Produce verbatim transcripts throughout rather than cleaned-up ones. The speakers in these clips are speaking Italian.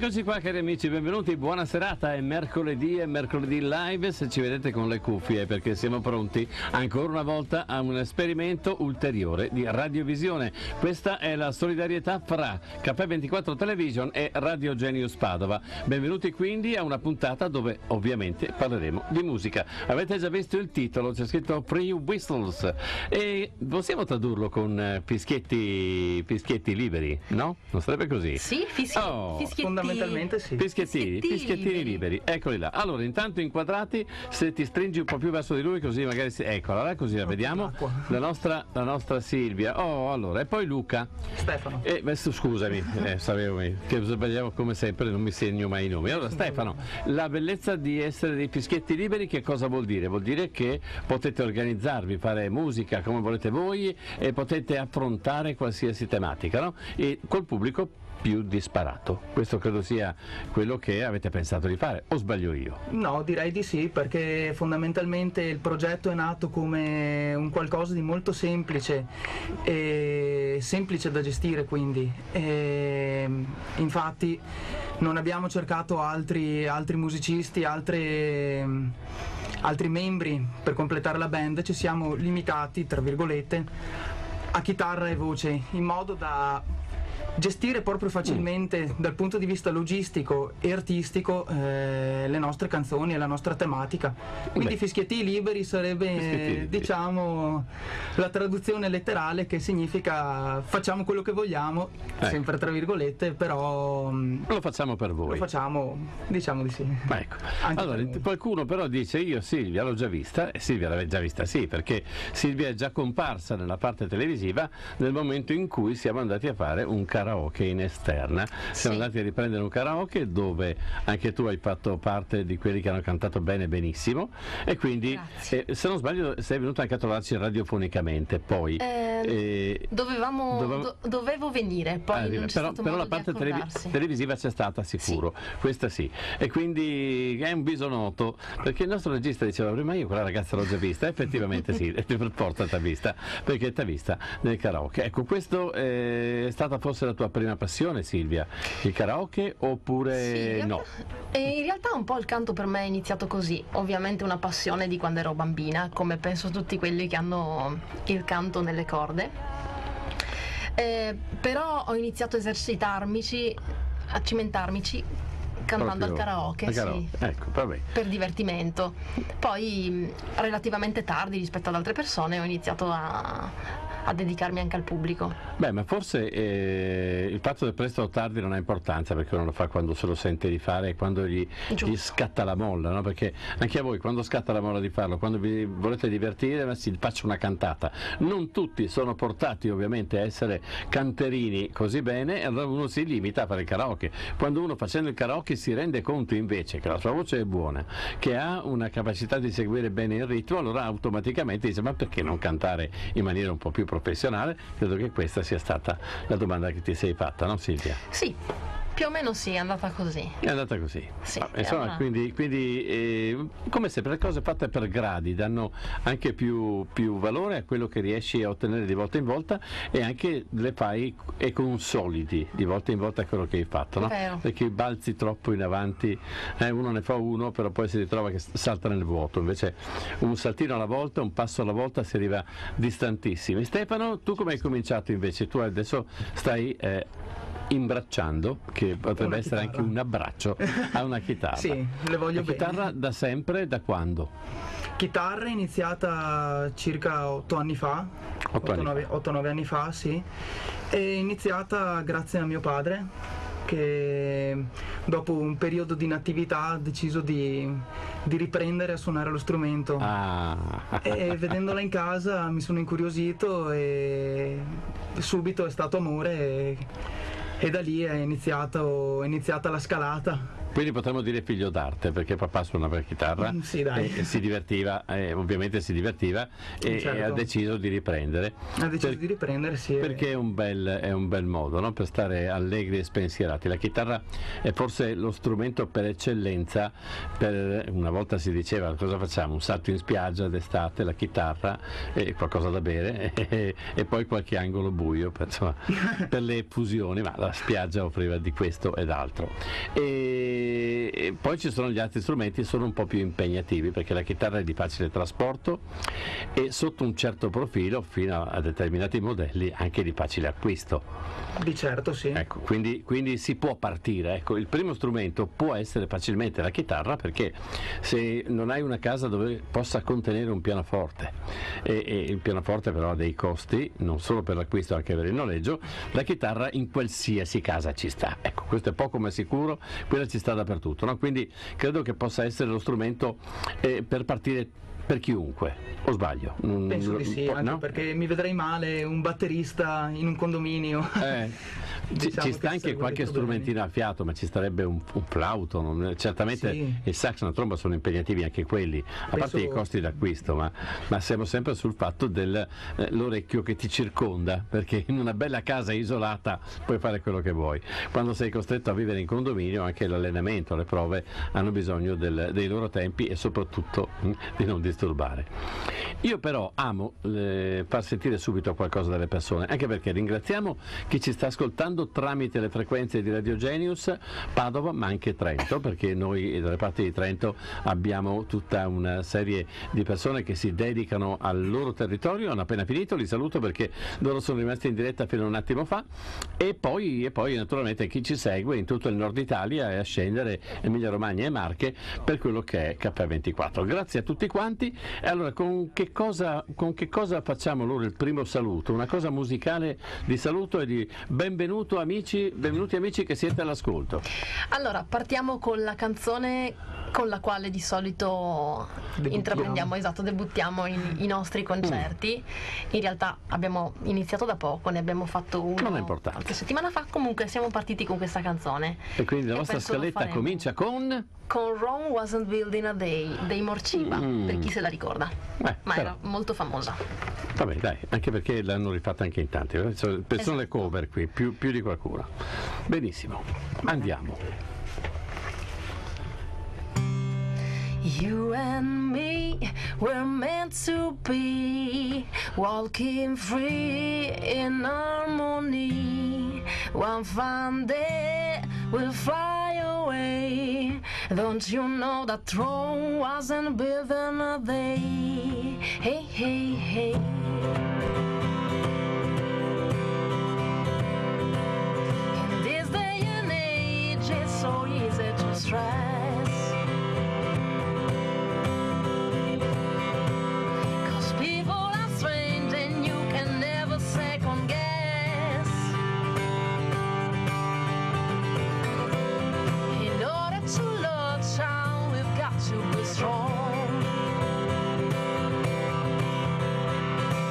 Eccoci qua cari amici, benvenuti, buona serata, è mercoledì, è mercoledì live, se ci vedete con le cuffie perché siamo pronti ancora una volta a un esperimento ulteriore di radiovisione. Questa è la solidarietà fra Caffè ventiquattro Television e Radio Genius Padova. Benvenuti quindi a una puntata dove ovviamente parleremo di musica. Avete già visto il titolo, c'è scritto Free Whistles e possiamo tradurlo con fischietti, fischietti liberi, no? Non sarebbe così? Sì, fischietti. Oh. Fischietti. Fondamentalmente sì. Fischiettini, Fischiettini fischiettini liberi. liberi. Eccoli là. Allora, intanto inquadrati, se ti stringi un po' più verso di lui, così magari si... eccola là, così la vediamo. La nostra, la nostra Silvia. Oh, allora, e poi Luca. Stefano. Eh, beh, scusami, eh, sapevo che sbagliavo come sempre, non mi segno mai i nomi. Allora, Stefano, la bellezza di essere dei fischietti liberi che cosa vuol dire? Vuol dire che potete organizzarvi, fare musica come volete voi e potete affrontare qualsiasi tematica, no? E col pubblico più disparato. Questo credo sia quello che avete pensato di fare, o sbaglio io? No, direi di sì, perché fondamentalmente il progetto è nato come un qualcosa di molto semplice, e semplice da gestire quindi. E infatti non abbiamo cercato altri, altri musicisti, altre, altri membri per completare la band, ci siamo limitati, tra virgolette, a chitarra e voce, in modo da gestire proprio facilmente mm. dal punto di vista logistico e artistico eh, le nostre canzoni e la nostra tematica. Quindi Beh. fischietti liberi sarebbe Fischietti liberi. diciamo la traduzione letterale, che significa facciamo quello che vogliamo, ecco. sempre tra virgolette, però lo facciamo per voi. Lo facciamo, diciamo di sì. Ma ecco. Allora, qualcuno però dice io Silvia l'ho già vista, e Silvia l'aveva già vista, sì, perché Silvia è già comparsa nella parte televisiva nel momento in cui siamo andati a fare un karaoke in esterna. Siamo sì. andati a riprendere un karaoke dove anche tu hai fatto parte di quelli che hanno cantato bene benissimo, e quindi eh, se non sbaglio sei venuto anche a trovarci radiofonicamente poi eh, eh, dovevamo dove... do, dovevo venire poi ah, non c'è però, stato però modo la parte di televi- televisiva c'è stata sicuro, sì. questa sì, e quindi è un bisonotto, perché il nostro regista diceva prima io quella ragazza l'ho già vista, effettivamente sì, per forza t'ha vista, perché t'ha vista nel karaoke. Ecco, questo è stata forse la tua prima passione, Silvia, il karaoke, oppure sì, no? E in realtà un po' il canto per me è iniziato così, ovviamente una passione di quando ero bambina, come penso tutti quelli che hanno il canto nelle corde, eh, però ho iniziato a esercitarmici, a cimentarmici cantando Proprio al karaoke, karaoke. Sì, ecco, vabbè. per divertimento. Poi relativamente tardi rispetto ad altre persone ho iniziato a a dedicarmi anche al pubblico. Beh, ma forse eh, il fatto del presto o tardi non ha importanza, perché uno lo fa quando se lo sente di fare e quando gli, gli scatta la molla, no? Perché anche a voi quando scatta la molla di farlo, quando vi volete divertire, ma si faccia una cantata. Non tutti sono portati ovviamente a essere canterini così bene, e allora uno si limita a fare il karaoke. Quando uno facendo il karaoke si rende conto invece che la sua voce è buona, che ha una capacità di seguire bene il ritmo, allora automaticamente dice ma perché non cantare in maniera un po' più professionale? Credo che questa sia stata la domanda che ti sei fatta, no Silvia? Sì, più o meno sì, è andata così. È andata così. Sì, ah, insomma, una... quindi, quindi eh, come sempre le cose fatte per gradi danno anche più, più valore a quello che riesci a ottenere di volta in volta, e anche le fai e consolidi di volta in volta quello che hai fatto, no? Vero. Perché balzi troppo in avanti, eh, uno ne fa uno, però poi si ritrova che salta nel vuoto, invece un saltino alla volta, un passo alla volta si arriva distantissimi. Stefano, tu come hai cominciato invece? Tu adesso stai eh, imbracciando, che potrebbe una essere chitarra. Anche un abbraccio a una chitarra. Sì, le voglio la bene. chitarra da sempre, da quando? Chitarra è iniziata circa otto anni fa, otto nove anni fa, sì. È iniziata grazie a mio padre, che dopo un periodo di inattività ha deciso di, di riprendere a suonare lo strumento. Ah. E vedendola in casa mi sono incuriosito e subito è stato amore, e, e da lì è, iniziato, è iniziata la scalata. Quindi potremmo dire figlio d'arte, perché papà suonava la chitarra sì, dai. E, e si divertiva, e ovviamente si divertiva e, certo. e ha deciso di riprendere. Ha deciso per, di riprendere, sì. Perché è un bel, è un bel modo, no? Per stare allegri e spensierati. La chitarra è forse lo strumento per eccellenza, per, una volta si diceva cosa facciamo? Un salto in spiaggia d'estate, la chitarra e qualcosa da bere e, e poi qualche angolo buio per, insomma, per le fusioni, ma la spiaggia offriva di questo ed altro. E, e poi ci sono gli altri strumenti, sono un po' più impegnativi perché la chitarra è di facile trasporto e sotto un certo profilo, fino a determinati modelli, anche di facile acquisto. Di certo, sì. Ecco, quindi, quindi si può partire. Ecco, il primo strumento può essere facilmente la chitarra, perché se non hai una casa dove possa contenere un pianoforte e, e il pianoforte però ha dei costi, non solo per l'acquisto, anche per il noleggio, la chitarra in qualsiasi casa ci sta. Ecco, questo è poco ma sicuro, quella ci sta dappertutto, no? Quindi credo che possa essere lo strumento eh, per partire per chiunque, o sbaglio? Penso di sì, anche no? perché mi vedrei male un batterista in un condominio. Eh, ci, diciamo ci sta anche qualche strumentino a fiato, ma ci starebbe un, un flauto, non, certamente sì. Il sax e la tromba sono impegnativi anche quelli, a Penso... parte i costi d'acquisto, ma, ma siamo sempre sul fatto dell'orecchio eh, che ti circonda, perché in una bella casa isolata puoi fare quello che vuoi. Quando sei costretto a vivere in condominio, anche l'allenamento, le prove hanno bisogno del, dei loro tempi e soprattutto mh, di non disturbare. Io però amo eh, far sentire subito qualcosa dalle persone, anche perché ringraziamo chi ci sta ascoltando tramite le frequenze di Radio Genius Padova, ma anche Trento, perché noi dalle parti di Trento abbiamo tutta una serie di persone che si dedicano al loro territorio. Hanno appena finito, li saluto perché loro sono rimasti in diretta fino a un attimo fa, e poi, e poi naturalmente chi ci segue in tutto il nord Italia e a scendere Emilia Romagna e Marche per quello che è K ventiquattro. Grazie a tutti quanti. E allora con che cosa, con che cosa facciamo loro il primo saluto? Una cosa musicale di saluto e di benvenuto amici, benvenuti amici che siete all'ascolto. Allora, partiamo con la canzone con la quale di solito debuttiamo. intraprendiamo, esatto, debuttiamo in, i nostri concerti. In realtà abbiamo iniziato da poco, ne abbiamo fatto uno non è importante. qualche settimana fa, comunque siamo partiti con questa canzone. E quindi la e nostra scaletta comincia con... con Rome Wasn't Built in a Day dei Morciva, mm. per chi se la ricorda, eh, ma però. era molto famosa. Vabbè dai, anche perché l'hanno rifatta anche in tanti, sono esatto. Le cover qui, più, più di qualcuno. Benissimo, andiamo. You and me were meant to be, walking free in harmony. One fine day we'll fly away. Don't you know that Rome wasn't built in a day? Hey, hey, hey. In this day and age, it's so easy to stress. To be strong.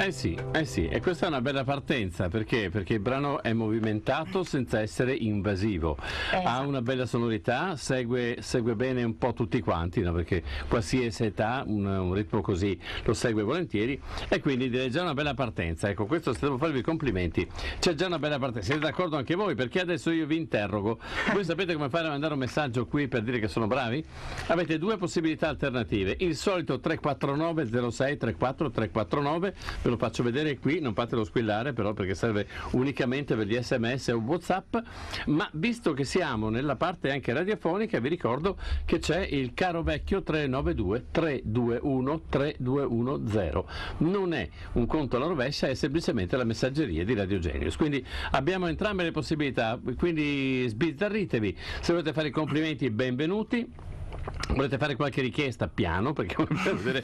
Eh sì, eh sì, e questa è una bella partenza, perché? Perché il brano è movimentato senza essere invasivo, eh, ha una bella sonorità, segue, segue bene un po' tutti quanti, no? Perché qualsiasi età un, un ritmo così lo segue volentieri, e quindi direi già una bella partenza. Ecco, questo se devo farvi i complimenti, c'è già una bella partenza. Siete d'accordo anche voi? Perché adesso io vi interrogo. Voi sapete come fare a mandare un messaggio qui per dire che sono bravi? Avete due possibilità alternative: il solito tre quattro nove zero sei tre quattro tre quattro nove, ve lo faccio vedere qui, non fatelo squillare però, perché serve unicamente per gli sms o WhatsApp. Ma visto che siamo nella parte anche radiofonica, vi ricordo che c'è il caro vecchio tre nove due tre due uno tre due uno zero. Non è un conto alla rovescia, è semplicemente la messaggeria di Radio Genius. Quindi abbiamo entrambe le possibilità, quindi sbizzarritevi. Se volete fare i complimenti, benvenuti. Volete fare qualche richiesta, piano, perché vedere,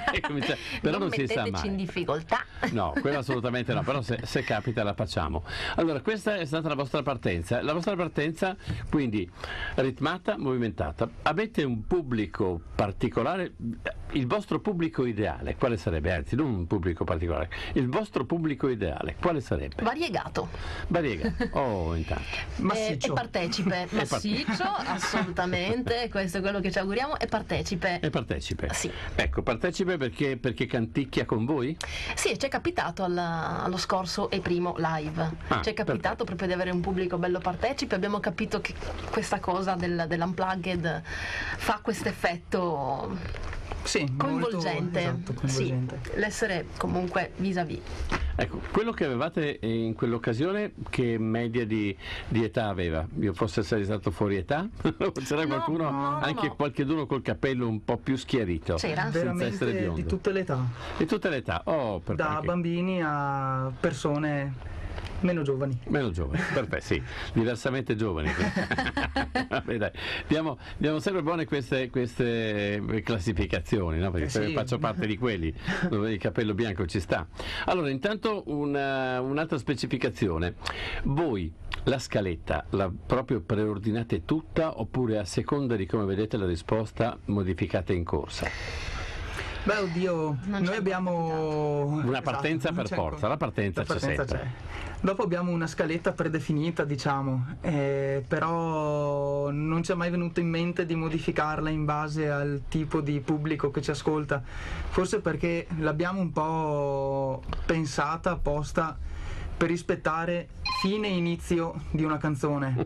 però non, non si sa mai. In difficoltà. No, quello assolutamente no, però se, se capita la facciamo. Allora, questa è stata la vostra partenza. La vostra partenza, quindi, ritmata, movimentata. Avete un pubblico particolare? Il vostro pubblico ideale, quale sarebbe? Anzi, non un pubblico particolare. Il vostro pubblico ideale, quale sarebbe? Variegato. Variegato. Oh, intanto. Massiccio. E, e partecipe. Massiccio, assolutamente. Questo è quello che ci auguriamo. E partecipe. E partecipe. Sì. Ecco, partecipe perché, perché canticchia con voi? Sì, ci è capitato alla, allo scorso e primo live. Ah, ci è capitato perfetto. proprio di avere un pubblico bello partecipe. Abbiamo capito che questa cosa del, dell'unplugged fa questo effetto sì, coinvolgente. Molto, esatto, coinvolgente. Sì, l'essere comunque vis-à-vis. Ecco, quello che avevate in quell'occasione, che media di, di età aveva? Io fosse stato fuori età? C'era No, qualcuno, no, anche no. qualcheduno col capello un po' più schiarito? C'era? Senza essere Veramente biondo. di tutte le età, Di tutte le età? Oh, per da perché? bambini a persone meno giovani. Meno giovani, perfetto, sì, diversamente giovani. Vabbè, dai. Diamo, diamo sempre buone queste, queste classificazioni, no? Perché Eh se sì. faccio parte di quelli dove il capello bianco ci sta. Allora, intanto una, un'altra specificazione. Voi la scaletta la proprio preordinate tutta, oppure a seconda di come vedete la risposta modificate in corsa? Beh, oddio, Non noi c'è abbiamo Una partenza esatto, per c'è- forza, la partenza la c'è partenza sempre. c'è. Dopo abbiamo una scaletta predefinita, diciamo, eh, però non ci è mai venuto in mente di modificarla in base al tipo di pubblico che ci ascolta. Forse perché l'abbiamo un po' pensata apposta per rispettare fine e inizio di una canzone.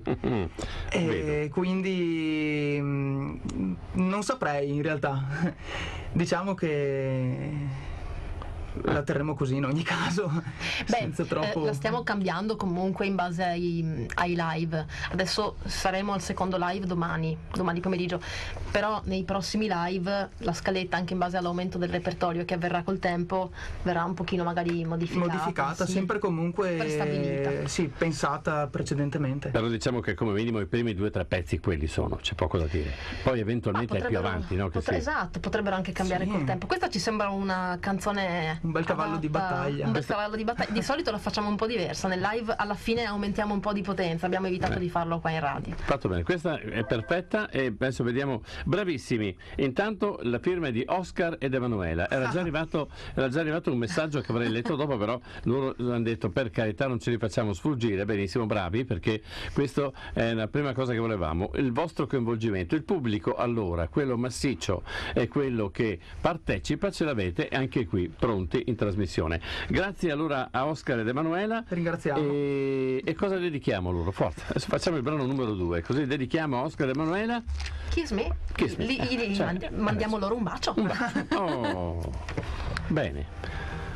E Vedo. quindi mh, non saprei in realtà. Diciamo che la terremo così in ogni caso. Beh, senza troppo... eh, la stiamo cambiando comunque in base ai, ai live. Adesso saremo al secondo live domani, domani pomeriggio, però nei prossimi live la scaletta, anche in base all'aumento del repertorio che avverrà col tempo, verrà un pochino magari modificata. modificata, sì. sempre comunque Prestabilita. sì, pensata precedentemente. Però diciamo che come minimo i primi due o tre pezzi quelli sono, c'è poco da dire. Poi eventualmente Ah, è più potrebbero- avanti, no? Che potre- sì. Esatto, potrebbero anche cambiare Sì. col tempo. Questa ci sembra una canzone Un bel cavallo di adatta- battaglia. Un bel cavallo di battaglia. Di solito la facciamo un po' diversa. Nel live alla fine aumentiamo un po' di potenza. Abbiamo evitato Eh. di farlo qua in radio. Fatto bene, questa è perfetta e adesso vediamo, bravissimi. Intanto la firma è di Oscar ed Emanuela. Era già arrivato, era già arrivato un messaggio che avrei letto dopo, però loro hanno detto per carità non ce li facciamo sfuggire. Benissimo, bravi, perché questo è la prima cosa che volevamo. Il vostro coinvolgimento, il pubblico allora, quello massiccio e quello che partecipa, ce l'avete anche qui pronti in trasmissione. Grazie allora a Oscar ed Emanuela. Ringraziamo. E, e cosa dedichiamo loro? Forza, adesso facciamo il brano numero due, così dedichiamo a Oscar e Emanuela. Kiss me. Kiss me. Li- li- li Cioè, mandi- mandiamo loro un bacio. Un bacio. Oh, bene.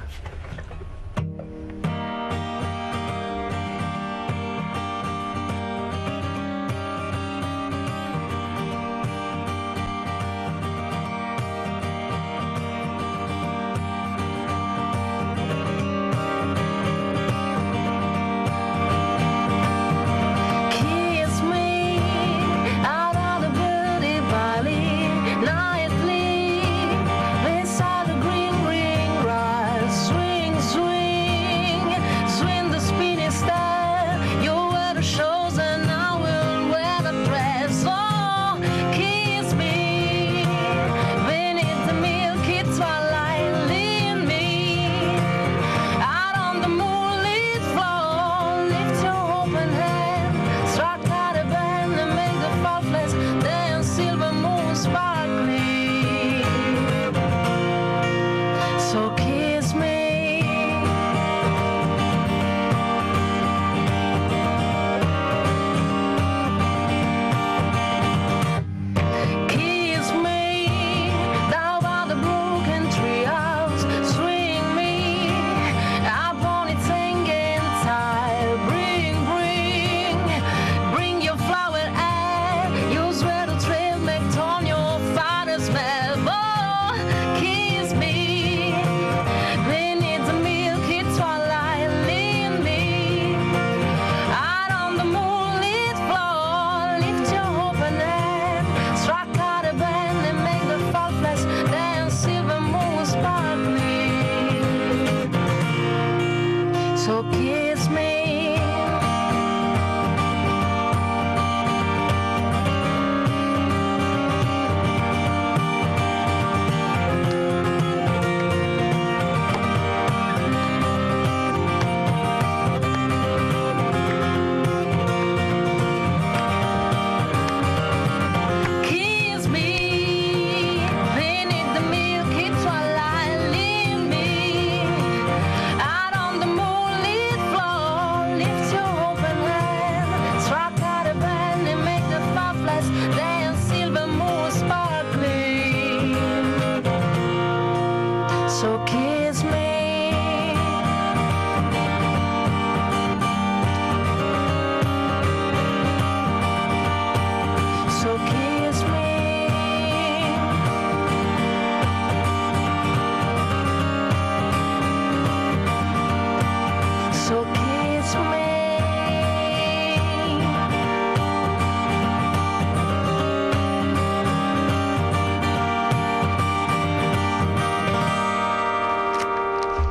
Kiss me out on the woody valley, nightly beside the green green grass.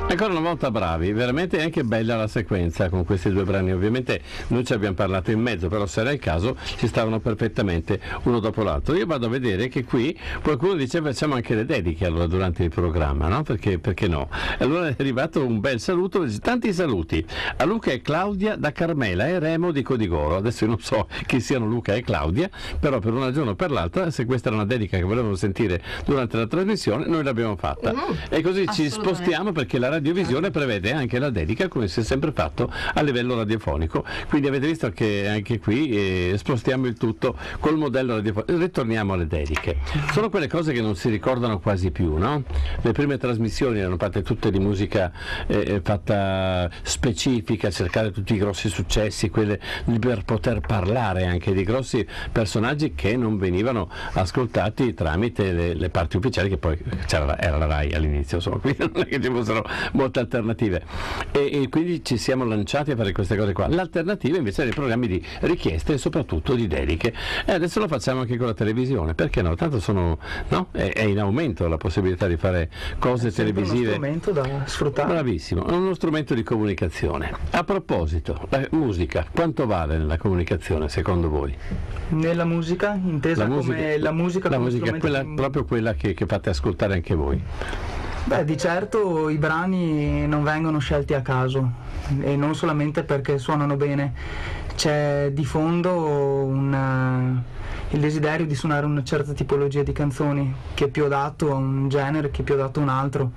Ancora una volta bravi, veramente anche bella la sequenza con questi due brani. Ovviamente noi ci abbiamo parlato in mezzo, però se era il caso ci stavano perfettamente uno dopo l'altro. Io vado a vedere che qui qualcuno dice facciamo anche le dediche allora durante il programma, no? Perché, perché no? Allora è arrivato un bel saluto, tanti saluti a Luca e Claudia da Carmela e Remo di Codigoro. Adesso io non so chi siano Luca e Claudia, però per una ragione o per l'altra, se questa era una dedica che volevano sentire durante la trasmissione, noi l'abbiamo fatta. Mm, e così ci spostiamo, perché la radiovisione prevede anche la dedica, come si è sempre fatto a livello radiofonico. Quindi avete visto che anche qui eh, spostiamo il tutto col modello radiofonico. Ritorniamo alle dediche. Sono quelle cose che non si ricordano quasi più, no? Le prime trasmissioni erano fatte tutte di musica eh, fatta specifica, cercare tutti i grossi successi, quelle per poter parlare anche di grossi personaggi che non venivano ascoltati tramite le, le parti ufficiali, che poi c'era, era la RAI all'inizio, insomma, quindi non è che ci fossero molte alternative, e, e quindi ci siamo lanciati a fare queste cose qua. L'alternativa invece erano i programmi di richieste e soprattutto di dediche, e adesso lo facciamo anche con la televisione, perché no? Tanto sono, no? È, è in aumento la possibilità di fare cose televisive. È uno strumento da sfruttare. Bravissimo, è uno strumento di comunicazione. A proposito, la musica quanto vale nella comunicazione secondo voi? Nella musica, intesa la musica, come la musica, la come musica è quella, di... proprio quella che, che fate ascoltare anche voi. Beh, di certo i brani non vengono scelti a caso, e non solamente perché suonano bene, c'è di fondo un, il desiderio di suonare una certa tipologia di canzoni, che è più adatto a un genere, che è più adatto a un altro,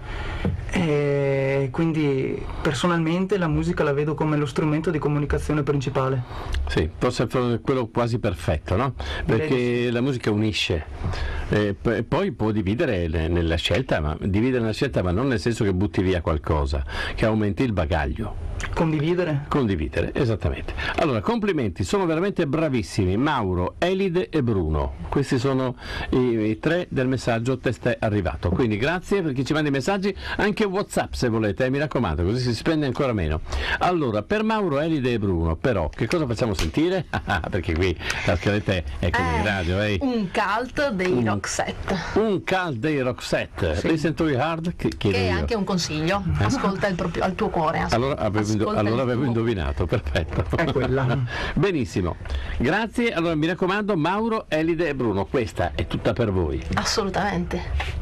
e quindi personalmente la musica la vedo come lo strumento di comunicazione principale. Sì, forse è quello quasi perfetto, no? Perché la musica unisce, e poi può dividere nella scelta, ma dividere nella scelta, ma non nel senso che butti via qualcosa, che aumenti il bagaglio. Condividere? Condividere, esattamente. Allora, complimenti, sono veramente bravissimi Mauro, Elide e Bruno. Questi sono i, i tre del messaggio testè arrivato. Quindi grazie per chi ci manda i messaggi, anche WhatsApp se volete, eh, mi raccomando, così si spende ancora meno. Allora, per Mauro, Elide e Bruno, però, che cosa facciamo sentire? Perché qui la scaletta è come in radio, eh. Un cult dei un, Roxette. Un cult dei Roxette. Sì. Listen to your heart, che, che è anche un consiglio. Ascolta il, proprio, al tuo cuore. Ascolta. Allora avevo Allora avevo indovinato, perfetto. È quella. Benissimo, grazie. Allora mi raccomando, Mauro, Elide e Bruno, questa è tutta per voi. Assolutamente.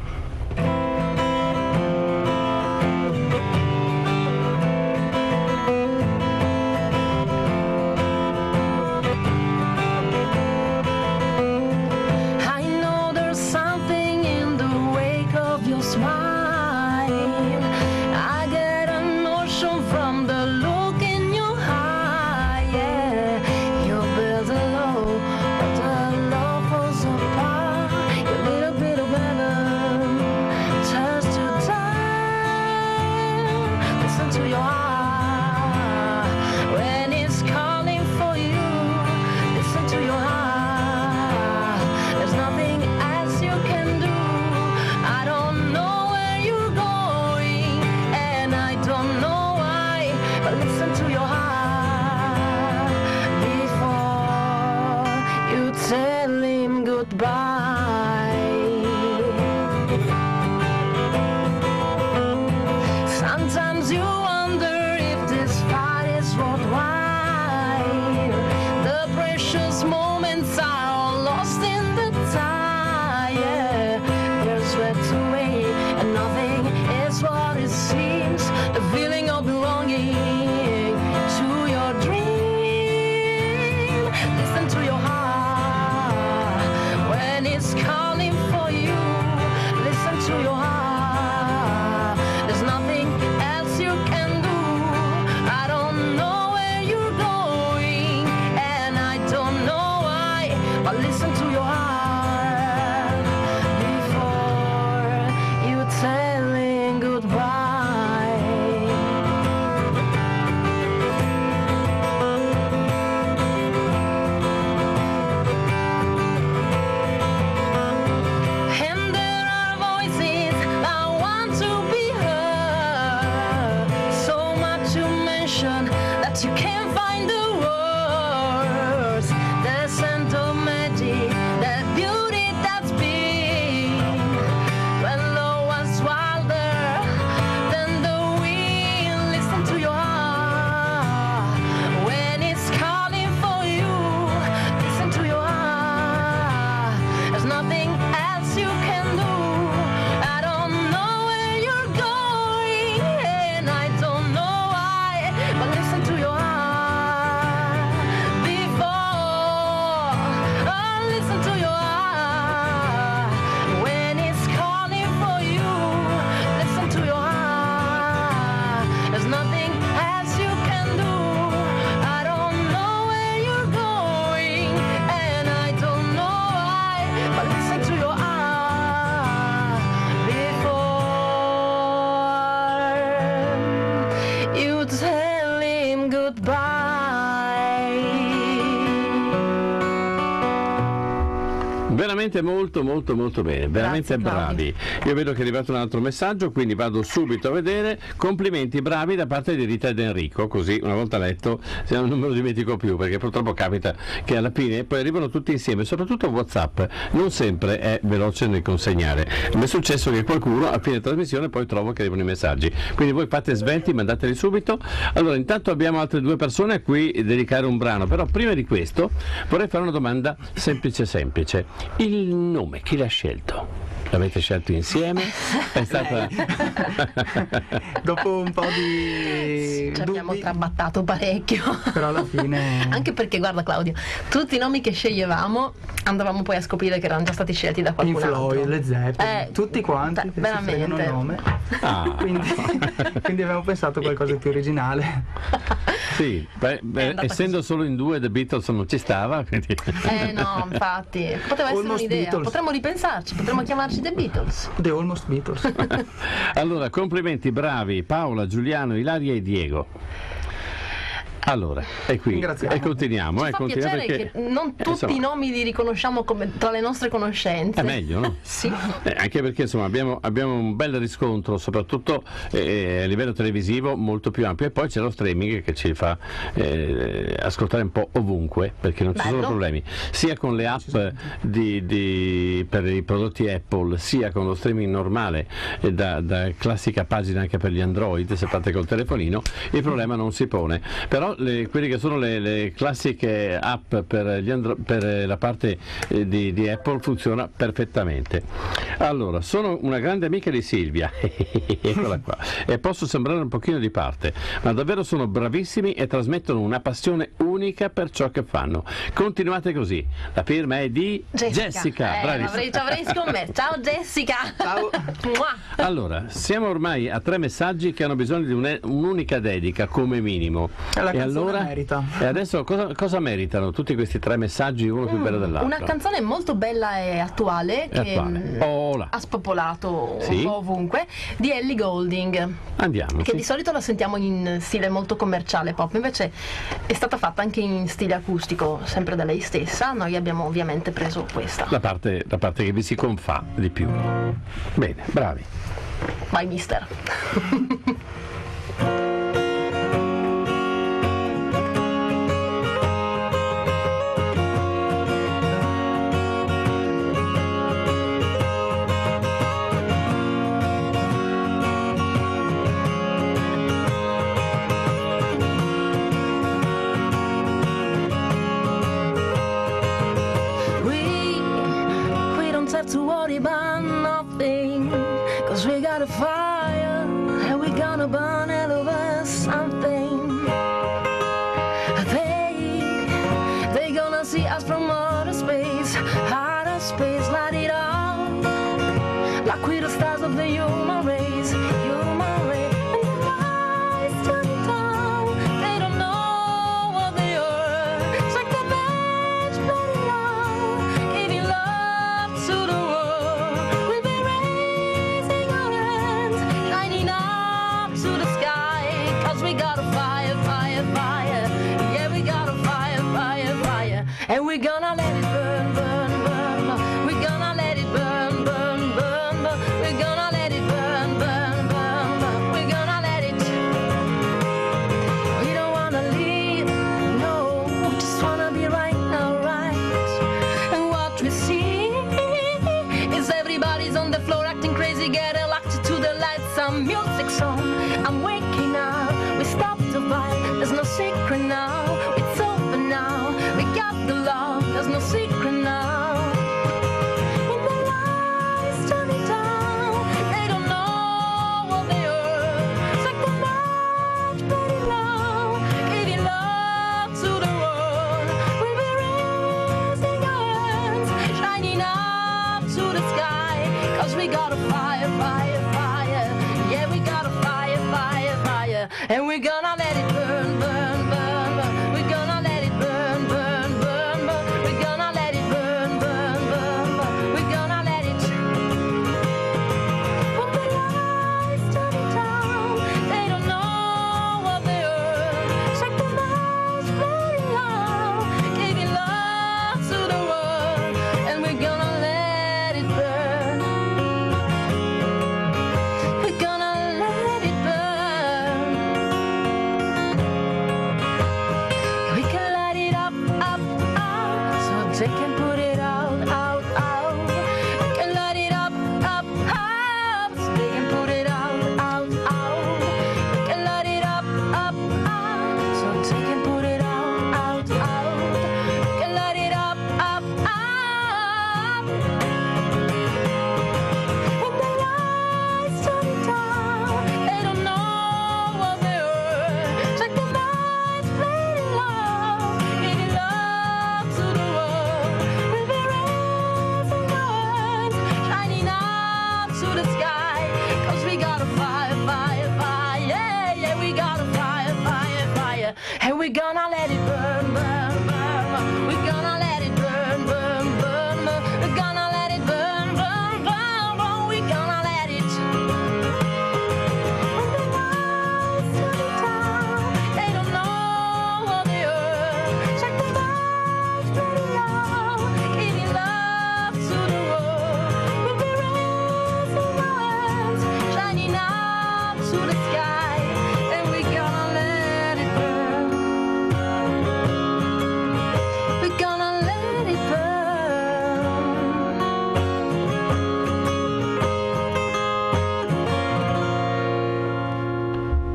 Little bit of weather veramente molto molto molto bene, veramente Grazie, bravi. Io vedo che è arrivato un altro messaggio, quindi vado subito a vedere. Complimenti bravi da parte di Rita ed Enrico, così una volta letto se non me lo dimentico più, perché purtroppo capita che alla fine poi arrivano tutti insieme, soprattutto WhatsApp non sempre è veloce nel consegnare. Mi è successo che qualcuno a fine trasmissione poi trovo che arrivano i messaggi, quindi voi fate svelti, mandateli subito. Allora intanto abbiamo altre due persone a cui dedicare un brano, però prima di questo vorrei fare una domanda semplice semplice. Il nome chi l'ha scelto? L'avete scelto insieme? È stata... Dopo un po' di ci abbiamo dubbi, trabattato parecchio. però alla fine Anche perché guarda Claudio, tutti i nomi che sceglievamo andavamo poi a scoprire che erano già stati scelti da Pink qualcun altro. Floyd, Led Zeppelin, Eh, tutti quanti beh, che si veramente. fregano il nome. Ah. Quindi, quindi abbiamo pensato a qualcosa di più originale. Sì, beh, beh, andata essendo così. solo in due The Beatles non ci stava, quindi... Eh no, infatti, poteva essere Almost un'idea, Beatles. potremmo ripensarci, potremmo chiamarci The Beatles. The Almost Beatles. Allora, complimenti, bravi Paola, Giuliano, Ilaria e Diego. Allora, e qui Ringraziamo. e continuiamo, Ci eh, fa continuiamo piacere perché che non eh, tutti insomma, i nomi li riconosciamo come tra le nostre conoscenze. è meglio, no? Sì. Eh, anche perché insomma abbiamo, abbiamo un bel riscontro, soprattutto eh, a livello televisivo molto più ampio, e poi c'è lo streaming che ci fa eh, ascoltare un po' ovunque, perché non ci Bello. sono problemi, sia con le app di, di, per i prodotti Apple, sia con lo streaming normale eh, da, da classica pagina anche per gli Android, se fate col telefonino, il problema non si pone. Però le, quelli che sono le, le classiche app per, gli Andro- per la parte eh, di, di Apple funziona perfettamente. Allora, sono una grande amica di Silvia, eccola qua, e posso sembrare un pochino di parte, ma davvero sono bravissimi e trasmettono una passione unica per ciò che fanno. Continuate così. La firma è di Jessica, Jessica, eh, bravissima. avrei, ci avrei scommesso. Ciao Jessica. Ciao. Mua. Allora, siamo ormai a tre messaggi che hanno bisogno di un- un'unica dedica come minimo. E la e canzone allora, merita. e adesso cosa, cosa meritano tutti questi tre messaggi, uno più bello dell'altro? Una canzone molto bella e attuale È che attuale. mm, Oh, là. ha spopolato Sì? un po' ovunque, di Ellie Goulding, Andiamo. che sì. di solito la sentiamo in stile molto commerciale pop, invece è stata fatta anche in stile acustico, sempre da lei stessa. Noi abbiamo ovviamente preso questa. La parte, la parte che vi si confà di più. Bene, bravi. Vai mister. We, we don't have to worry about nothing, cause we got a fire and we gonna burn it over something. They, they gonna see us from outer space, outer space, light it up, like we're the stars of the human race, human race. And the lights turn down, they don't know what they are. It's like the match burning out, giving love to the world. We'll be raising our hands, shining up to the sky, cause we got a fire, fire, fire. Yeah, we got a fire, fire, fire. And we're gonna let it burn, burn, burn, burn. We're gonna let it burn, burn, burn, burn. We're gonna let it burn, burn, burn, burn. We're gonna let it. We don't wanna leave, no. We just wanna be right now, right. And what we see is everybody's on the floor acting crazy, getting locked to the lights. Some music's on. I'm waking up. We stopped the vibe. There's no secret now. It's over now. We got the love. There's no secret now. When the lights turn it down, they don't know what they are. It's like the match burning low, giving love to the world. We'll be raising our hands, shining up to the sky, cause we got a fire, fire, fire. Yeah, we got a fire, fire, fire. And we're gonna let it burn, burn, burn, burn. We're gonna let it burn, burn, burn, burn. We're gonna let it burn, burn, burn, burn. We're gonna let it. When the lights turn it down, they don't know what they are. It's like the match burning low, giving love to the world. And we're gonna let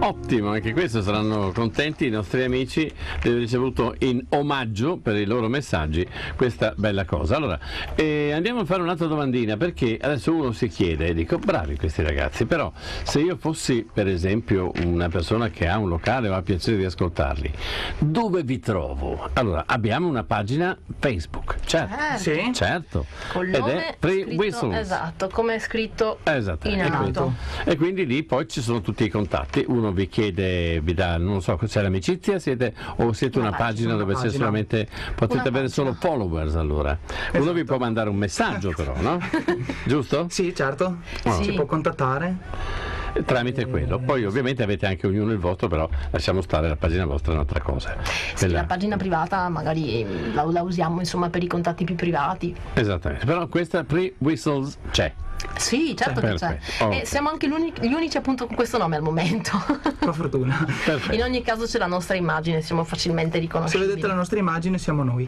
Ottimo, anche questo saranno contenti i nostri amici di aver ricevuto in omaggio per i loro messaggi questa bella cosa. Allora, eh, andiamo a fare un'altra domandina, perché adesso uno si chiede, dico, bravi questi ragazzi, però se io fossi per esempio una persona che ha un locale o ha piacere di ascoltarli, dove vi trovo? Allora, abbiamo una pagina Facebook, certo, Eh, Sì. certo, Col ed nome è Pre scritto- Whistles. esatto, come è scritto Esatto, in e quindi, alto. e quindi lì poi ci sono tutti i contatti, uno vi chiede, vi dà, non so, c'è l'amicizia, siete, o siete una, Una pagina, pagina, dove una c'è pagina. solamente, potete Una avere pagina. solo followers allora. Uno vi può mandare un messaggio però, no? Giusto? Sì, certo, Sì. si può contattare. Tramite quello. Poi ovviamente avete anche ognuno il vostro, però lasciamo stare, la pagina vostra è un'altra cosa. Sì, Quella- la pagina privata magari la, la usiamo insomma per i contatti più privati. Esattamente, però questa Pre Whistles c'è. Sì, certo che c'è. Perfetto, ok. E siamo anche l'uni- gli unici appunto con questo nome al momento. Per fortuna. Perfetto. In ogni caso c'è la nostra immagine, siamo facilmente Se riconoscibili. vedete la nostra immagine siamo noi.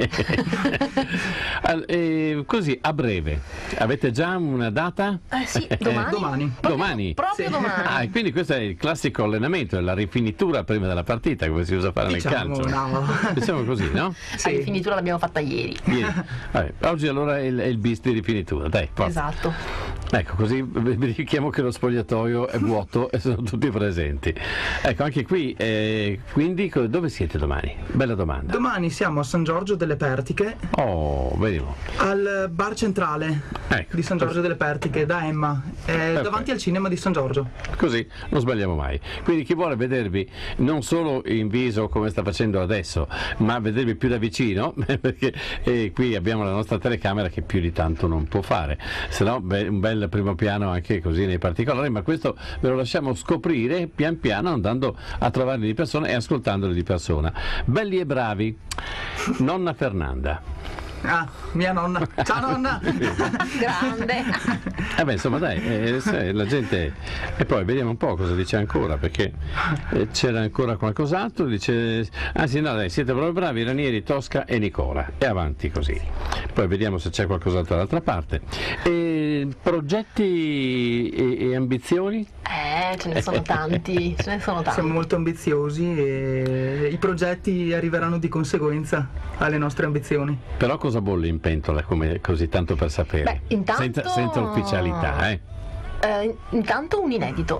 Al- eh, così, a breve, avete già una data? Eh sì, domani. Domani. Proprio- Domani? Proprio Sì. domani. Ah, e quindi questo è il classico allenamento, è la rifinitura prima della partita, come si usa fare Diciamo, nel calcio. no. Diciamo così, no? La rifinitura l'abbiamo fatta ieri. Ieri. Vabbè, oggi allora è il, è il bis di rifinitura, dai, forza. Esatto. Ecco, così verifichiamo che lo spogliatoio è vuoto e sono tutti presenti. Ecco, anche qui, eh, quindi co- dove siete domani? Bella domanda. Domani siamo a San Giorgio delle Pertiche, Oh, benissimo. al bar centrale Ecco. di San Giorgio delle Pertiche, da Emma, eh, davanti al cinema di San Giorgio. Così non sbagliamo mai. Quindi chi vuole vedervi non solo in viso come sta facendo adesso, ma vedervi più da vicino, perché eh, qui abbiamo la nostra telecamera che più di tanto non può fare, se no be- un bel primo piano anche così nei particolari, ma questo ve lo lasciamo scoprire pian piano andando a trovarli di persona e ascoltandoli di persona. Belli e bravi, nonna Fernanda. Ah, mia nonna. Ciao nonna! Grande. Eh beh, insomma dai, eh, se la gente. E poi vediamo un po' cosa dice ancora, perché eh, c'era ancora qualcos'altro, dice. Ah sì, no dai, siete proprio bravi, Ranieri, Tosca e Nicola. E avanti così. Poi vediamo se c'è qualcos'altro dall'altra parte. E progetti e, e ambizioni? Eh, ce ne sono tanti, ce ne sono tanti. Siamo molto ambiziosi e i progetti arriveranno di conseguenza alle nostre ambizioni. Però cosa bolle in pentola, come così tanto per sapere? Beh, intanto- senza, senza ufficialità, eh? Eh, intanto un inedito.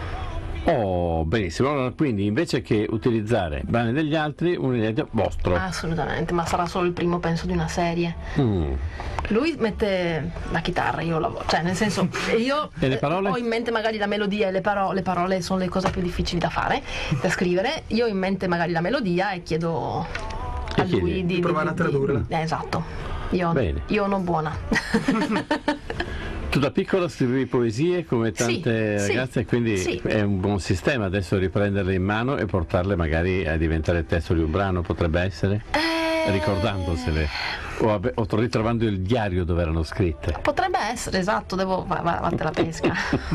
Oh, benissimo. Allora, quindi invece che utilizzare brani degli altri, un inedito vostro. Assolutamente, ma sarà solo il primo penso di una serie. Mm. Lui mette la chitarra, io la voce, cioè nel senso io E le parole? eh, ho in mente magari la melodia e le parole, le parole sono le cose più difficili da fare, da scrivere, io ho in mente magari la melodia e chiedo E a lui chiedi? di, Di provare a tradurla. eh, esatto, io, Bene. io non buona. Tu da piccola scrivevi poesie come tante Sì, sì, ragazze, quindi sì. è un buon sistema adesso riprenderle in mano e portarle magari a diventare il testo di un brano, potrebbe essere? Eh, Ricordandosele o, vabbè, o ritrovando il diario dove erano scritte. Potrebbe essere, esatto, devo va, va, vatte la pesca.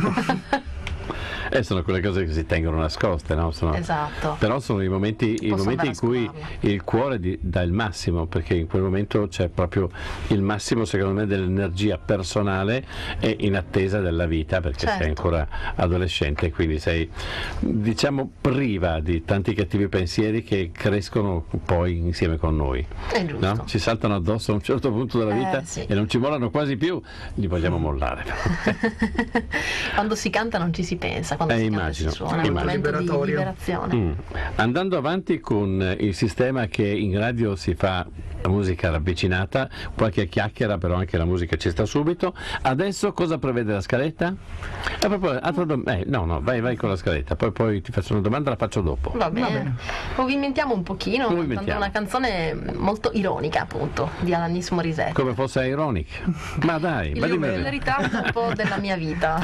E sono quelle cose che si tengono nascoste, no? Sono- Esatto. Però sono i momenti, i Posso momenti in andare a cui scovarle. il cuore di- dà il massimo, perché in quel momento c'è proprio il massimo, secondo me, dell'energia personale e in attesa della vita, perché sei Certo. ancora adolescente, quindi sei, diciamo, priva di tanti cattivi pensieri che crescono poi insieme con noi. È giusto. No? Ci saltano addosso a un certo punto della Eh, vita sì. e non ci mollano quasi più, li vogliamo mollare. Quando si canta non ci si pensa, quando Eh, si immagino, canta si suona, è un immagino. momento di Liberatorio. liberazione. Mm. Andando avanti con il sistema che in radio si fa la musica ravvicinata, qualche chiacchiera, però anche la musica ci sta subito. Adesso cosa prevede la scaletta? A proposito, altra dom- eh, no, no, vai, vai con la scaletta, poi, poi ti faccio una domanda, la faccio dopo. Va bene. bene. Movimentiamo un pochino, Movimentiamo. cantando una canzone molto ironica, appunto, di Alanis Morissette. Come fosse ironic. Ma dai, ma Il dimmi- il ritardo un po' della mia vita.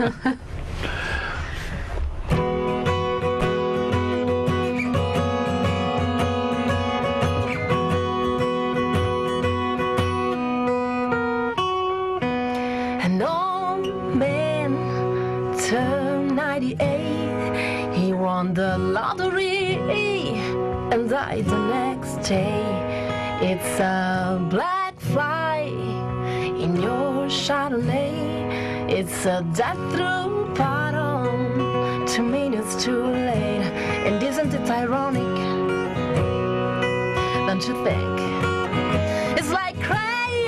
An old man turned ninety-eight. He won the lottery and died the next day. It's a black fly in your Chardonnay. It's a death through bottom. Two minutes it's too late. And isn't it ironic? Don't you think? It's like crying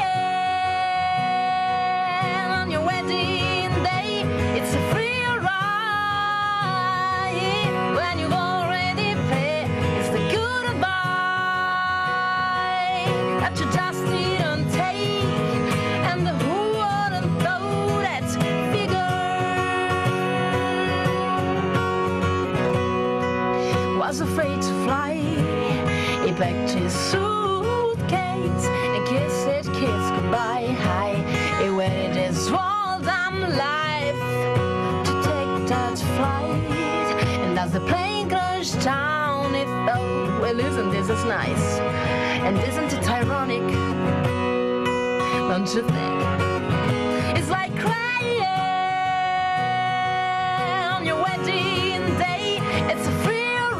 on your wedding day. It's a free ride when you've already paid. It's the goodbye that you just didn't take. And the who wouldn't throw that figure was afraid to fly. He packed his suitcase and kissed it, kissed goodbye. Hi, he waited his whole damn life to take that flight. And as the plane crashed down, he thought, well, isn't this is nice? And isn't it ironic? Don't you think? It's like crying on your wedding day. It's a free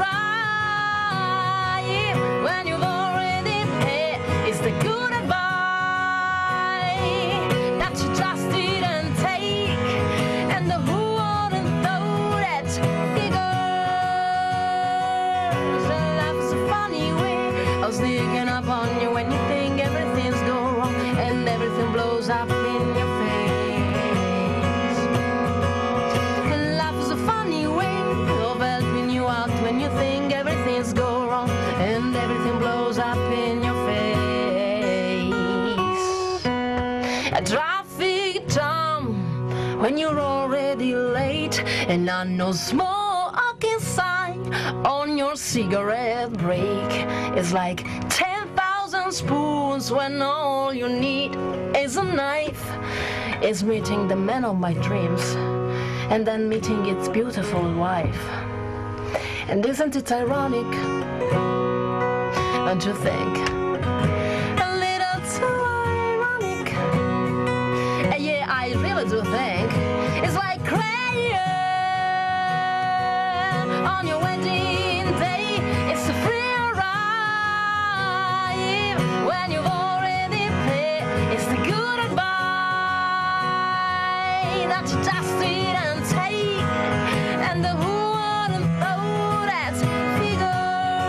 when you've already paid. It's the goodbye that you just didn't take. And the who wouldn't throw that figures. And life's a funny way of sneaking up on you when you think everything's going wrong and everything blows up in your face. And life's a funny way of helping you out when you think everything's going wrong and everything blows up in your face. A traffic jam when you're already late, and on no smoking sign on your cigarette break. It's like ten thousand spoons when all you need is a knife. It's meeting the man of my dreams and then meeting its beautiful wife. And isn't it ironic? Don't you think? A little too ironic. Uh, yeah, I really do think it's like crying on your wedding day. It's a free ride when you've already paid. It's the goodbye that you just didn't take. And the who wouldn't throw that figure.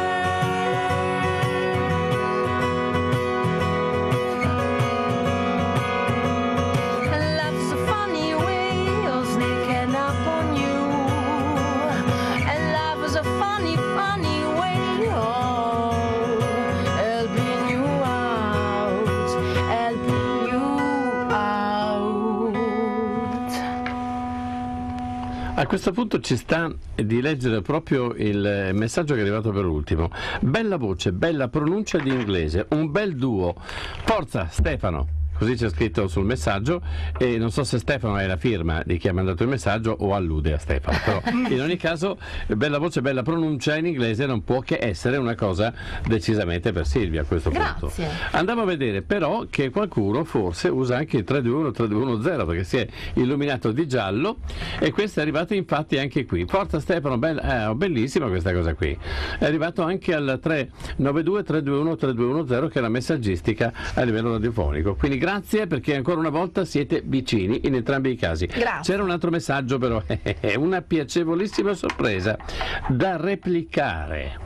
A questo punto ci sta di leggere proprio il messaggio che è arrivato per ultimo. Bella voce, bella pronuncia di inglese, un bel duo. Forza Stefano! Così c'è scritto sul messaggio, e non so se Stefano è la firma di chi ha mandato il messaggio o allude a Stefano, però in ogni caso bella voce, bella pronuncia in inglese non può che essere una cosa decisamente per Silvia a questo punto. Grazie. Andiamo a vedere però che qualcuno forse usa anche il tre due uno tre due uno zero, perché si è illuminato di giallo, e questo è arrivato infatti anche qui. Forza Stefano, bella, eh, bellissima questa cosa qui. È arrivato anche al tre nove due tre due uno tre due uno zero, che è la messaggistica a livello radiofonico. Quindi grazie, perché ancora una volta siete vicini in entrambi i casi. Grazie. C'era un altro messaggio però, una piacevolissima sorpresa da replicare.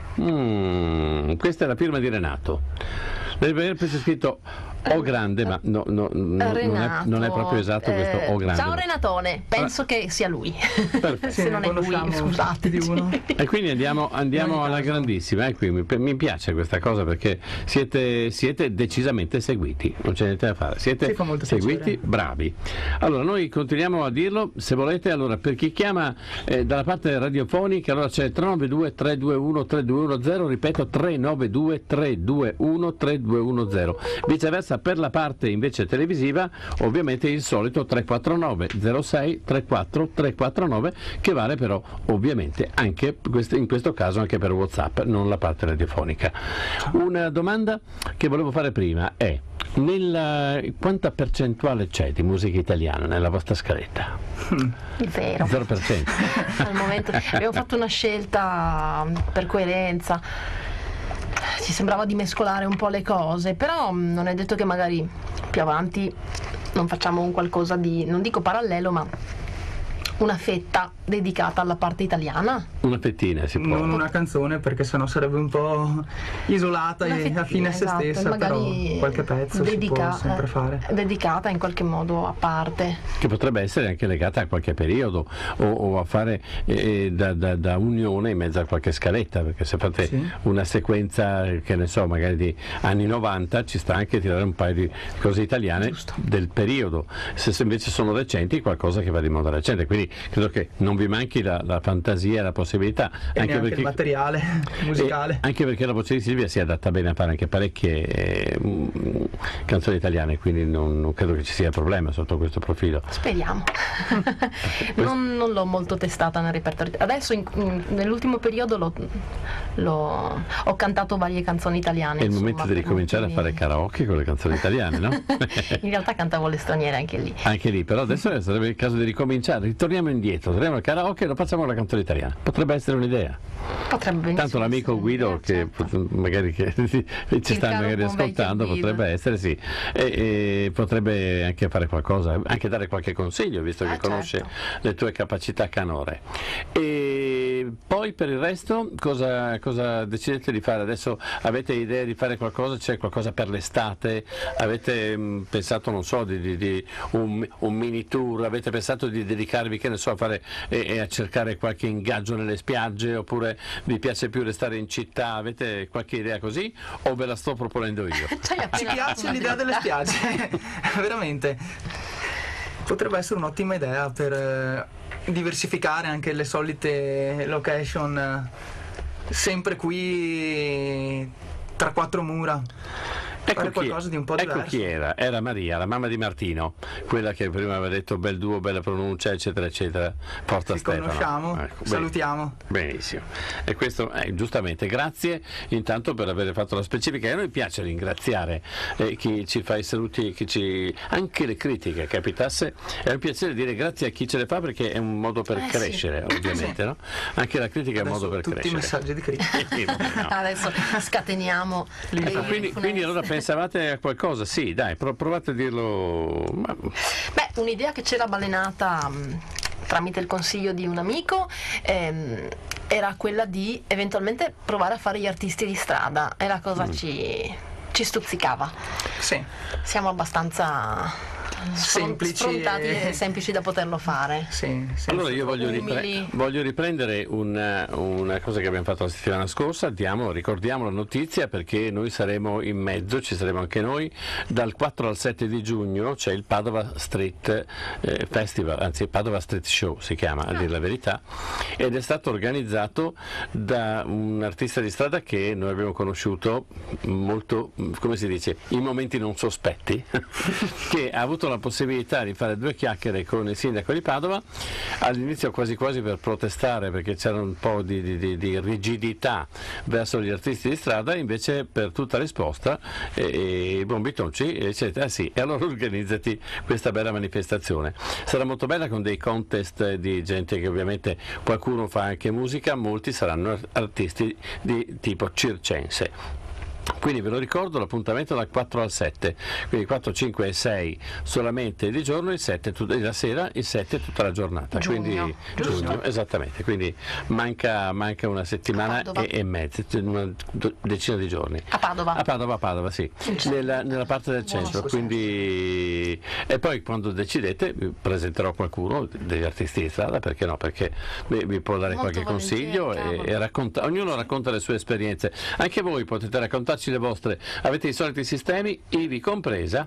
Mm, questa è la firma di Renato. Deve aver preso scritto O grande, ma no, no, no, Renato, non, è, non è proprio esatto questo O grande. Ciao Renatone, penso ah. che sia lui. Se non è lui, scusate. Di uno. E quindi andiamo, andiamo alla grandissima. E qui mi, mi piace questa cosa, perché siete, siete decisamente seguiti, non c'è niente da fare. Siete seguiti, piacere. Bravi. Allora, noi continuiamo a dirlo, se volete. Allora, per chi chiama eh, dalla parte radiofonica, allora c'è tre nove due tre due uno tre due uno zero, ripeto tre nove due tre due uno tre due uno zero. Viceversa, per la parte invece televisiva, ovviamente il solito tre quattro nove zero sei tre quattro tre quattro nove, che vale però ovviamente anche in questo caso anche per WhatsApp, non la parte radiofonica. Una domanda che volevo fare prima è: nella, quanta percentuale c'è di musica italiana nella vostra scaletta? Vero. zero per cento. Al momento abbiamo fatto una scelta per coerenza. Ci sembrava di mescolare un po' le cose, però non è detto che magari più avanti non facciamo un qualcosa di, non dico parallelo, ma una fetta dedicata alla parte italiana. Una fettina si può. Non una canzone, perché sennò sarebbe un po' isolata Una e fettina, affine a se esatto, stessa, magari però qualche pezzo dedica- si può sempre fare. dedicata in qualche modo a parte. Che potrebbe essere anche legata a qualche periodo o, o a fare eh, da, da, da unione in mezzo a qualche scaletta, perché se fate Sì. una sequenza, che ne so, magari di anni novanta, ci sta anche tirare un paio di cose italiane Giusto. del periodo. Se, se invece sono recenti, qualcosa che va di moda recente, quindi credo che non vi manchi la, la fantasia e la possibilità, E anche neanche perché il materiale musicale. e anche perché la voce di Silvia si adatta bene a fare anche parecchie eh, mm, canzoni italiane, quindi non, non credo che ci sia problema sotto questo profilo. Speriamo. non, non l'ho molto testata nel repertorio. Adesso in- in- nell'ultimo periodo l'ho, l'ho- ho cantato varie canzoni italiane. È il insomma, momento di per ricominciare a motivi- fare karaoke con le canzoni italiane, no? In realtà cantavo le straniere anche lì. Anche lì, però adesso sarebbe il caso di ricominciare, ritorniamo indietro, torniamo al karaoke e lo facciamo alla canzone italiana. Potrebbe essere un'idea. Potrebbe benissimo Tanto l'amico essere Guido un'idea, che certo. pot- magari che ci sta caro magari buon vecchio ascoltando, Guido. potrebbe essere sì. E, e potrebbe anche fare qualcosa, anche dare qualche consiglio, visto che Ah, conosce certo. le tue capacità canore. E poi per il resto cosa, cosa decidete di fare? Adesso avete idea di fare qualcosa? C'è qualcosa per l'estate? Avete mh, pensato, non so, di, di- di un, un mini tour? Avete pensato di dedicarvi, che ne so, a fare e, e a cercare qualche ingaggio nelle spiagge? Oppure vi piace più restare in città? Avete qualche idea così? O ve la sto proponendo io? C'hai Ci appena piace una l'idea delle dritta. spiagge, veramente. Potrebbe essere un'ottima idea per eh, diversificare anche le solite location, eh, sempre qui tra quattro mura. Fare Ecco chi, qualcosa di un po' ecco diverso. chi era, era Maria, la mamma di Martino, quella che prima aveva detto bel duo, bella pronuncia, eccetera, eccetera. Porta Ci Stefano. conosciamo, Ecco, bene. salutiamo. Benissimo, e questo eh, giustamente, grazie intanto per aver fatto la specifica. E a noi piace ringraziare eh, chi ci fa i saluti, chi ci... anche le critiche capitasse, è un piacere dire grazie a chi ce le fa, perché è un modo per Eh, sì. crescere, ovviamente, no? Anche la critica è un Adesso modo per tutti i crescere. messaggi di critica. Sì, no. Adesso scateniamo. le Ecco, quindi, funeste. quindi allora pensavate a qualcosa? Sì, dai, pro- provate a dirlo. Ma- Beh, un'idea che c'era balenata mh, tramite il consiglio di un amico ehm, era quella di eventualmente provare a fare gli artisti di strada, e la cosa Mm. ci, ci stuzzicava. Sì. Siamo abbastanza sfron- Semplici sfrontati e- e semplici da poterlo fare. Sì, sì. Allora io voglio, ripre- umili. voglio riprendere una, una cosa che abbiamo fatto la settimana scorsa. Diamo, ricordiamo la notizia, perché noi saremo in mezzo, ci saremo anche noi, dal quattro al sette di giugno c'è il Padova Street eh, Festival, anzi Padova Street Show si chiama, a dire la verità, ed è stato organizzato da un artista di strada che noi abbiamo conosciuto molto, come si dice, in momenti non sospetti, che ha avuto la possibilità di fare due chiacchiere con il sindaco di Padova, all'inizio quasi quasi per protestare, perché c'era un po' di, di- di- di rigidità verso gli artisti di strada, invece per tutta risposta e, e buon bitonci, eccetera, sì, e allora organizzati questa bella manifestazione. Sarà molto bella, con dei contest di gente che ovviamente qualcuno fa anche musica, molti saranno artisti di tipo circense. Quindi ve lo ricordo, l'appuntamento dal quattro al sette, quindi quattro, cinque e sei solamente di giorno, il sette tut- la sera, il sette tutta la giornata, Giugno, quindi giusto. giugno, esattamente, quindi manca, manca una settimana A Padova. e, e mezza, una do- decina di giorni. A Padova. A Padova, a Padova, sì, nella, nella parte del Buono centro, successo. quindi e poi quando decidete vi presenterò qualcuno degli artisti di strada, perché no? Perché vi, vi può dare Molto qualche consiglio volentieri, e, cavolo. e racconta, ognuno racconta le sue esperienze, anche voi potete raccontarci le vostre, avete i soliti sistemi, ivi compresa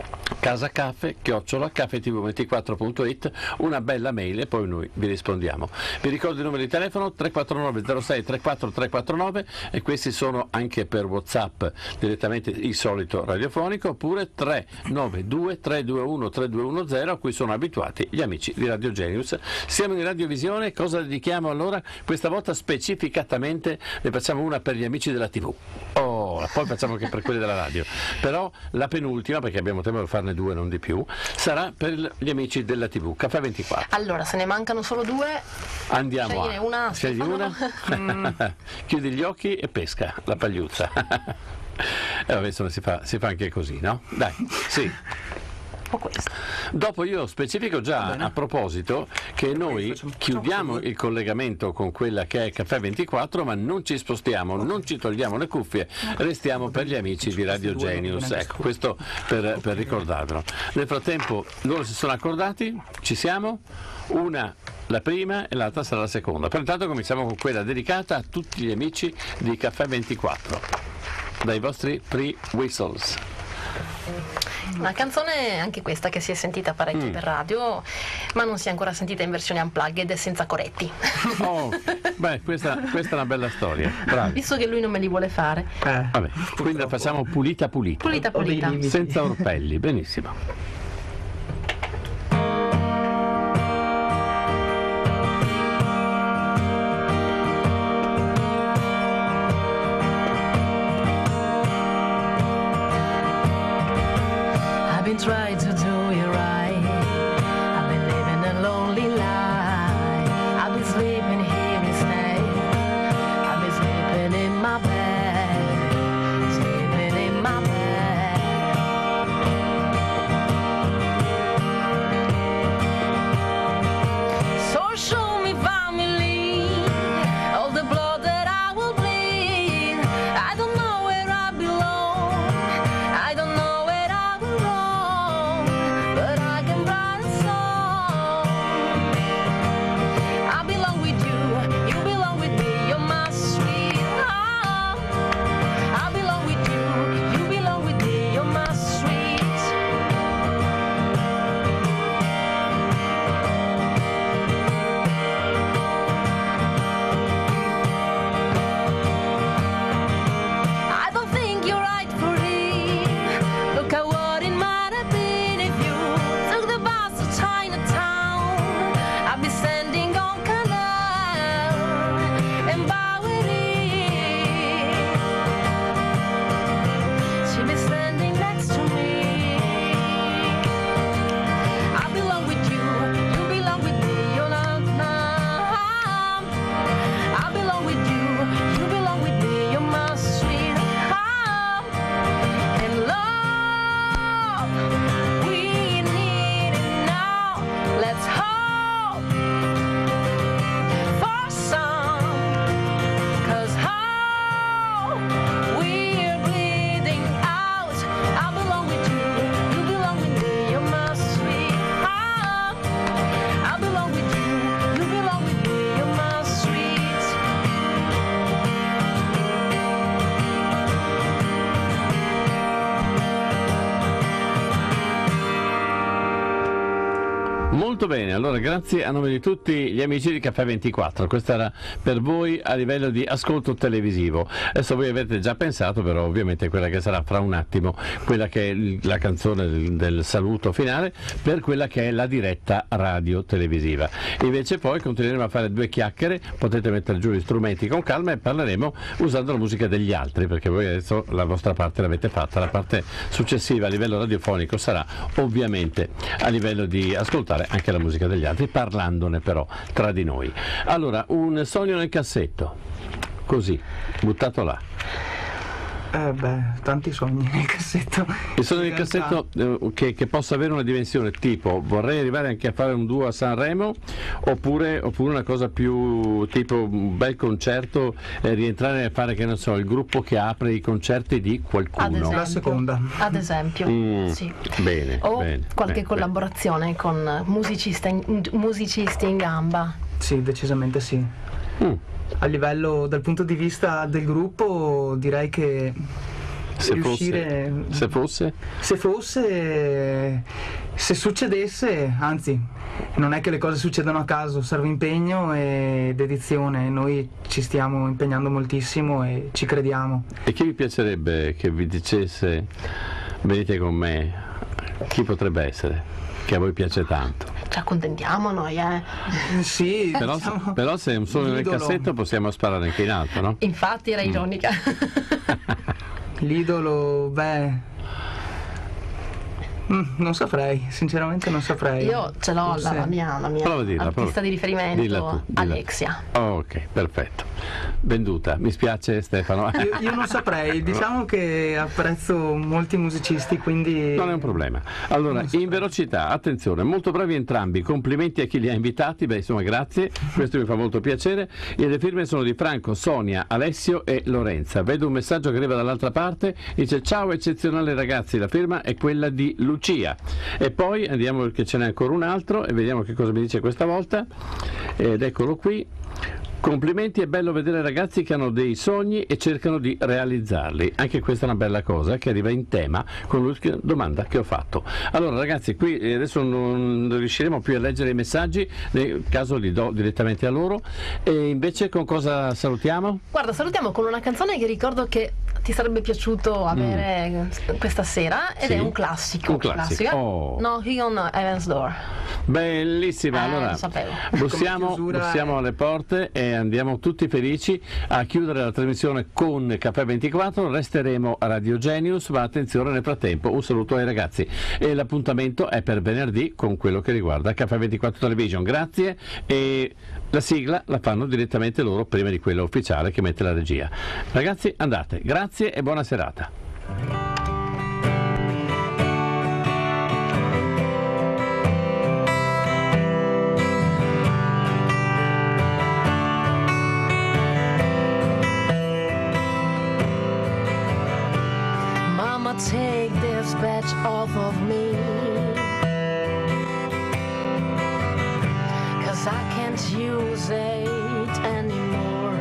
casacaffè chiocciola caffetv ventiquattro punto it, una bella mail e poi noi vi rispondiamo. Vi ricordo il numero di telefono tre quattro nove zero sei tre quattro tre quattro nove, e questi sono anche per WhatsApp direttamente il solito radiofonico, oppure tre nove due tre due uno tre due uno zero, a cui sono abituati gli amici di Radio Genius. Siamo in radiovisione, cosa dedichiamo allora? Questa volta specificatamente ne facciamo una per gli amici della tivù. Oh, poi facciamo anche per quelli della radio, però la penultima, perché abbiamo tempo per farne due, non di più, sarà per gli amici della tivù, Caffè ventiquattro. Allora, se ne mancano solo due, Andiamo scegliene a una, scegli Stefano. una, chiudi gli occhi e pesca la pagliuzza. E vabbè, insomma, si fa, si fa anche così, no? Dai, sì. o questo. Dopo io specifico già a proposito che noi chiudiamo il collegamento con quella che è Caffè ventiquattro, ma non ci spostiamo, non ci togliamo le cuffie, restiamo per gli amici di Radio Genius. Ecco, questo per, per ricordarlo. Nel frattempo loro si sono accordati, ci siamo? Una la prima e l'altra sarà la seconda. Pertanto cominciamo con quella dedicata a tutti gli amici di Caffè ventiquattro, dai vostri pre-whistles. Una canzone anche questa che si è sentita parecchio mm. per radio, ma non si è ancora sentita in versione unplugged e senza coretti. Oh, beh, questa, questa è una bella storia. Bravi. Visto che lui non me li vuole fare. Eh, Vabbè, quindi la facciamo pulita pulita. Pulita pulita. Senza orpelli, benissimo. Try to do it right. I've been living a lonely life. I've been sleeping here instead. I've been sleeping in my bed, sleeping in my bed. So show me family, all the blood that I will bleed. I don't know where I belong. I don't know. Molto bene, allora grazie a nome di tutti gli amici di Caffè ventiquattro, questa era per voi a livello di ascolto televisivo. Adesso voi avete già pensato però ovviamente quella che sarà fra un attimo, quella che è la canzone del, del saluto finale per quella che è la diretta radio televisiva. Invece poi continueremo a fare due chiacchiere, potete mettere giù gli strumenti con calma e parleremo usando la musica degli altri, perché voi adesso la vostra parte l'avete fatta, la parte successiva a livello radiofonico sarà ovviamente a livello di ascoltare anche la musica degli altri, parlandone però tra di noi. Allora, un sogno nel cassetto, così, buttato là. Eh beh, tanti sogni nel cassetto. Il sogno nel cassetto eh, che, che possa avere una dimensione tipo vorrei arrivare anche a fare un duo a Sanremo, oppure, oppure una cosa più tipo un bel concerto, eh, rientrare a fare, che non so, il gruppo che apre i concerti di qualcuno. Ad esempio, la seconda. Ad esempio, Mm, sì. Bene, O bene, qualche bene, collaborazione con musicisti in, musicisti in gamba. Sì, decisamente sì. bene. Mm. A livello, dal punto di vista del gruppo, direi che Se riuscire, fosse, se fosse? se fosse, se succedesse, anzi, non è che le cose succedono a caso, serve impegno e dedizione. Noi ci stiamo impegnando moltissimo e ci crediamo. E chi vi piacerebbe che vi dicesse venite con me? Chi potrebbe essere? Che a voi piace tanto? Ci accontentiamo noi, eh. Sì, Però, diciamo, però se è un sogno nel l'idolo. cassetto possiamo sparare anche in alto, no? Infatti era ironica. L'idolo, beh, Mm, non saprei, sinceramente non saprei. Io ce l'ho la, Forse- la mia, la mia Prova a dirla, artista prova. di riferimento, Dilla tu, dilla. Alexia. Ok, perfetto. Venduta, mi spiace Stefano. Io, io non saprei, diciamo che apprezzo molti musicisti, quindi... Non è un problema. Allora, in velocità, attenzione, molto bravi entrambi, complimenti a chi li ha invitati, beh insomma grazie, questo mi fa molto piacere. E le firme sono di Franco, Sonia, Alessio e Lorenza. Vedo un messaggio che arriva dall'altra parte, dice ciao eccezionali ragazzi, la firma è quella di Lucia. E poi andiamo perché ce n'è ancora un altro e vediamo che cosa mi dice questa volta. Ed eccolo qui. Complimenti, è bello vedere ragazzi che hanno dei sogni e cercano di realizzarli. Anche questa è una bella cosa che arriva in tema con l'ultima domanda che ho fatto. Allora ragazzi, qui adesso non riusciremo più a leggere i messaggi, nel caso li do direttamente a loro. E invece con cosa salutiamo? Guarda, salutiamo con una canzone che ricordo che ti sarebbe piaciuto avere questa sera ed Sì. è un classico. Un classico. classico. Oh. Knocking on Heaven's Door. Bellissima, Eh, allora lo sapevo. bussiamo, Come chiusura bussiamo è- alle porte e andiamo tutti felici a chiudere la trasmissione con Caffè ventiquattro. Resteremo a Radio Genius, ma attenzione nel frattempo un saluto ai ragazzi e l'appuntamento è per venerdì con quello che riguarda Caffè ventiquattro Television. Grazie, e la sigla la fanno direttamente loro prima di quella ufficiale che mette la regia. Ragazzi andate, grazie e buona serata. Mama, take this badge off of me, 'cause I can't use it anymore.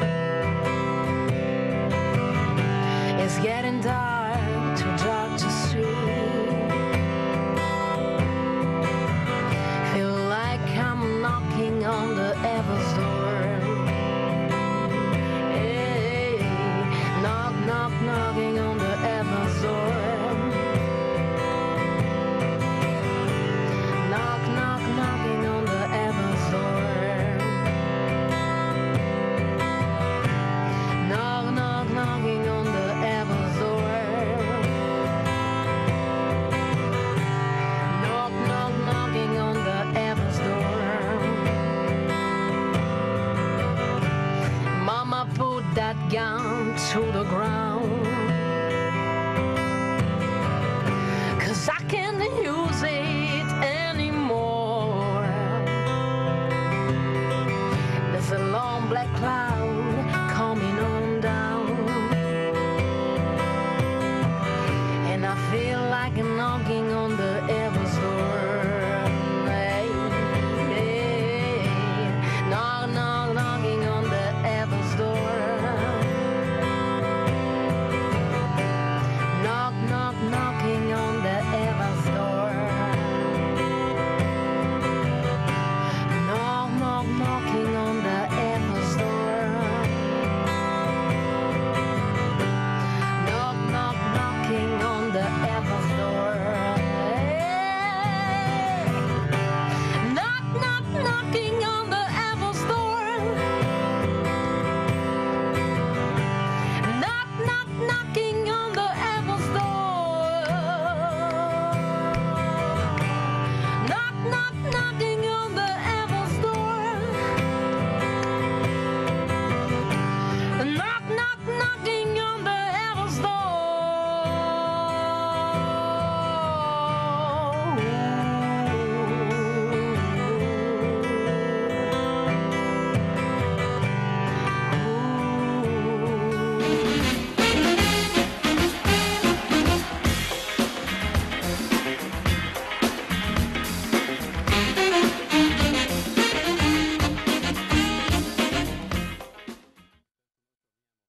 It's getting dark, too dark to see. Feel like I'm knocking on the heaven's door. Hey, knock, knock, knocking on the heaven's door. Knock, knock, knocking on the heaven's door. Knock, knock, knocking on the heaven's door. Knock, knock, knocking on the heaven's door. Mama, put that gun to the ground, 'cause I can't use it anymore. There's a long black cloud